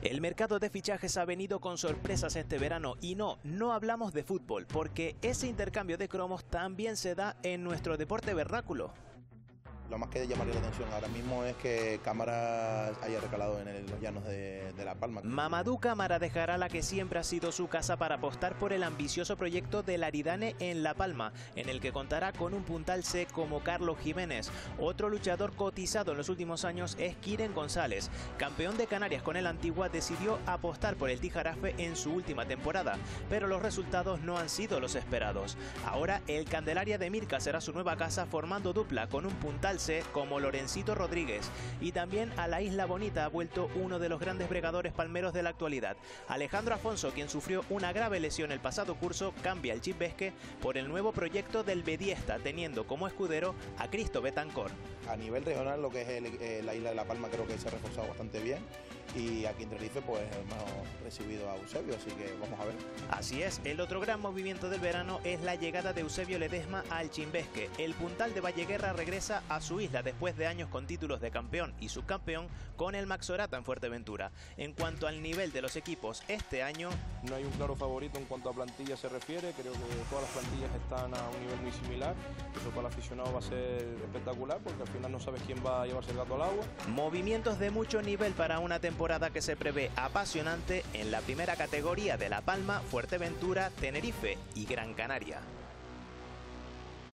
El mercado de fichajes ha venido con sorpresas este verano y no hablamos de fútbol, porque ese intercambio de cromos también se da en nuestro deporte vernáculo. Lo más que llamaría la atención ahora mismo es que Cámara haya recalado en los llanos de La Palma. Mamadou Cámara dejará la que siempre ha sido su casa para apostar por el ambicioso proyecto del Aridane en La Palma, en el que contará con un puntal C como Carlos Jiménez. Otro luchador cotizado en los últimos años es Kiren González. Campeón de Canarias con el Antigua, decidió apostar por el Tijarafe en su última temporada, pero los resultados no han sido los esperados. Ahora el Candelaria de Mirca será su nueva casa, formando dupla con un puntal C como Lorencito Rodríguez, y también a la Isla Bonita ha vuelto uno de los grandes bregadores palmeros de la actualidad. Alejandro Afonso, quien sufrió una grave lesión el pasado curso, cambia el Chimbesque por el nuevo proyecto del Bediesta, teniendo como escudero a Cristo Betancor. A nivel regional, lo que es la isla de La Palma, creo que se ha reforzado bastante bien, y aquí en Tenerife pues hemos recibido a Eusebio, así que vamos a ver. Así es, el otro gran movimiento del verano es la llegada de Eusebio Ledesma al Chimbesque. El puntal de Valleguerra regresa a su isla después de años con títulos de campeón y subcampeón con el Maxorata en Fuerteventura. En cuanto al nivel de los equipos este año, no hay un claro favorito en cuanto a plantilla se refiere. Creo que todas las plantillas están a un nivel muy similar. Eso para el aficionado va a ser espectacular, porque al final no sabes quién va a llevarse el gato al agua. Movimientos de mucho nivel para una temporada que se prevé apasionante en la primera categoría de La Palma, Fuerteventura, Tenerife y Gran Canaria.